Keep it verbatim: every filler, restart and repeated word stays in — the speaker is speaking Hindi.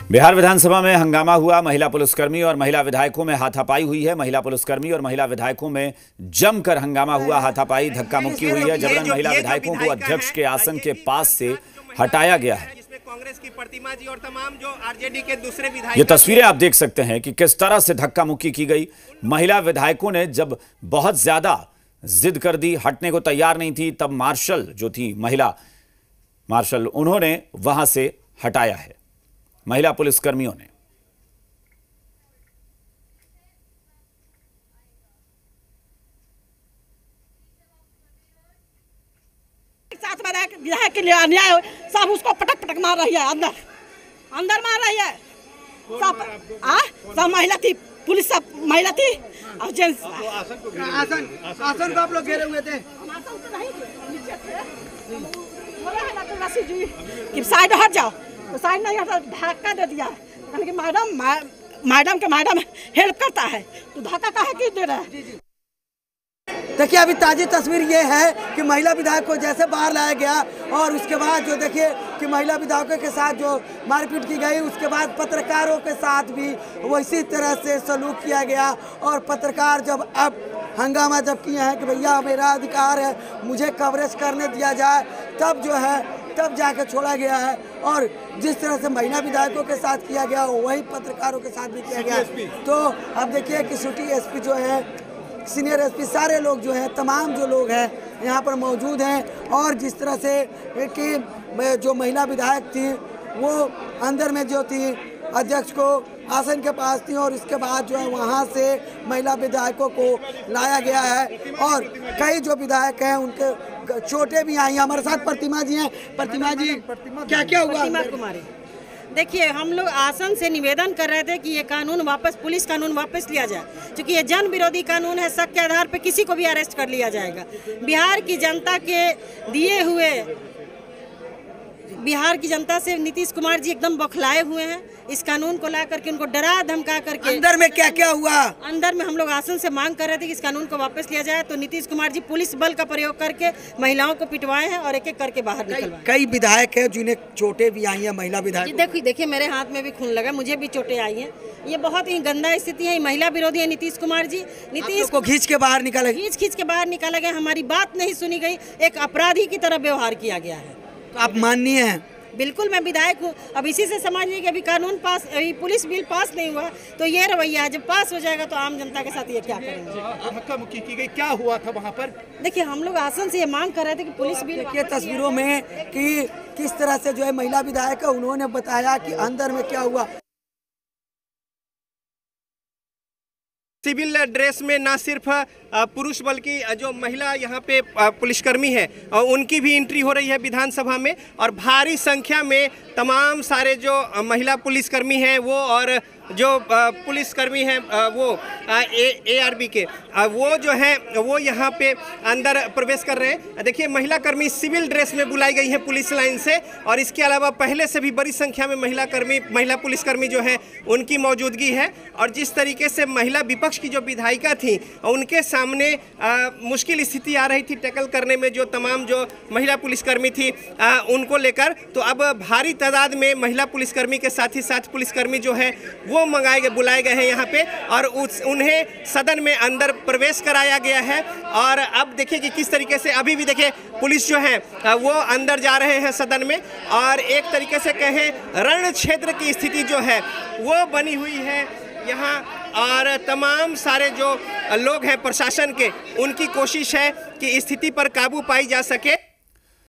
बिहार विधानसभा में हंगामा हुआ। महिला पुलिसकर्मी और महिला विधायकों में हाथापाई हुई है। महिला पुलिसकर्मी और महिला विधायकों में जमकर हंगामा हुआ। हाथापाई धक्का मुक्की हुई है। जबरन महिला विधायकों को अध्यक्ष के आसन के पास से हटाया गया है। कांग्रेस की प्रतिमा जी और तमाम जो आरजेडी के दूसरे विधायक, ये तस्वीरें आप देख सकते हैं कि किस तरह से धक्का मुक्की की गई। महिला विधायकों ने जब बहुत ज्यादा जिद कर दी, हटने को तैयार नहीं थी, तब मार्शल जो थी महिला मार्शल, उन्होंने वहां से हटाया है महिला पुलिसकर्मियों ने। साथ में विधायक के लिए अन्याय सब उसको पटक पटक मार रही है, अंदर अंदर मार रही है। सब आ सब महिला थी, पुलिस सब महिला थी और जेंट्स। आसन आसन को आप लोग घेरे हुए थे। हम आसन तो नहीं थे, नीचे थे। बोला है ना तुलसी जी कि साइड हट जाओ, तो साइड नहीं हटा, धक्का दे दिया। यानी कि मैडम मैडम के मैडम हेल्प करता है तो धक्का काहे क्यों दे रहा है। देखिए अभी ताज़ी तस्वीर ये है कि महिला विधायक को जैसे बाहर लाया गया और उसके बाद जो देखिए कि महिला विधायकों के साथ जो मारपीट की गई, उसके बाद पत्रकारों के साथ भी वैसी तरह से सलूक किया गया। और पत्रकार जब अब हंगामा जब किए हैं कि भैया मेरा अधिकार है, मुझे कवरेज करने दिया जाए, तब जो है तब जाके छोड़ा गया है। और जिस तरह से महिला विधायकों के साथ किया गया वही पत्रकारों के साथ भी किया गया। तो अब देखिए कि सिटी एसपी जो है, सीनियर एसपी, सारे लोग जो हैं, तमाम जो लोग हैं यहाँ पर मौजूद हैं। और जिस तरह से कि जो महिला विधायक थी वो अंदर में जो थी अध्यक्ष को आसन के पास थी, और इसके बाद जो है वहाँ से महिला विधायकों को लाया गया है। और कई जो विधायक हैं उनके चोटें भी आई हैं। हमारे साथ प्रतिमा जी हैं। प्रतिमा जी, क्या क्या हुआ? प्रतिमा कुमारी, देखिए हम लोग आसन से निवेदन कर रहे थे कि ये कानून वापस, पुलिस कानून वापस लिया जाए, क्योंकि ये जन विरोधी कानून है। शक के आधार पर किसी को भी अरेस्ट कर लिया जाएगा। बिहार की जनता के दिए हुए, बिहार की जनता से नीतीश कुमार जी एकदम बौखलाए हुए हैं। इस कानून को ला करके उनको डरा धमका करके। अंदर में क्या क्या हुआ? अंदर में हम लोग आसन से मांग कर रहे थे कि इस कानून को वापस लिया जाए, तो नीतीश कुमार जी पुलिस बल का प्रयोग करके महिलाओं को पिटवाए हैं और एक एक करके बाहर निकलवाए। कई विधायक हैं जिन्हें चोटें भी आई हैं, महिला विधायक। देखिए देखिए मेरे हाथ में भी खून लगा, मुझे भी चोटें आई हैं। ये बहुत ही गंदा स्थिति है। महिला विरोधी है नीतीश कुमार जी। नीतीश को खींच के बाहर निकाला खींच खींच के बाहर निकाला गया, हमारी बात नहीं सुनी गई, एक अपराधी की तरह व्यवहार किया गया है। तो आप माननीय हैं? बिल्कुल, मैं विधायक हूँ। अब इसी से समझ लीजिए कि अभी कानून पास, अभी पुलिस बिल पास नहीं हुआ, तो ये रवैया है। जब पास हो जाएगा तो आम जनता के साथ ये क्या करेंगे। धक्का मुक्की की गई, क्या हुआ था वहाँ पर? देखिए हम लोग आसन से ये मांग कर रहे थे कि पुलिस बिल। देखिए तस्वीरों में कि किस तरह से जो है महिला विधायक है, उन्होंने बताया कि अंदर में क्या हुआ। सिविल ड्रेस में ना सिर्फ पुरुष बल्कि जो महिला यहाँ पे पुलिसकर्मी है उनकी भी एंट्री हो रही है विधानसभा में। और भारी संख्या में तमाम सारे जो महिला पुलिसकर्मी हैं वो, और जो पुलिसकर्मी हैं वो ए आर बी के, वो जो हैं वो यहाँ पे अंदर प्रवेश कर रहे हैं। देखिए महिला कर्मी सिविल ड्रेस में बुलाई गई है पुलिस लाइन से, और इसके अलावा पहले से भी बड़ी संख्या में महिला कर्मी, महिला पुलिसकर्मी जो हैं उनकी मौजूदगी है। और जिस तरीके से महिला विपक्ष की जो विधायिका थी उनके सामने आ, मुश्किल स्थिति आ रही थी टैकल करने में, जो तमाम जो महिला पुलिसकर्मी थी आ, उनको लेकर, तो अब भारी तादाद में महिला पुलिसकर्मी के साथ ही साथ पुलिसकर्मी जो है वो मंगाए गए, बुलाए गए हैं यहाँ पे, और उस उन्हें सदन में अंदर प्रवेश कराया गया है। और अब देखिए कि किस तरीके से अभी भी देखिए पुलिस जो है वो अंदर जा रहे हैं सदन में, और एक तरीके से कहें रण क्षेत्र की स्थिति जो है वो बनी हुई है यहाँ। और तमाम सारे जो लोग हैं प्रशासन के, उनकी कोशिश है कि स्थिति पर काबू पाई जा सके।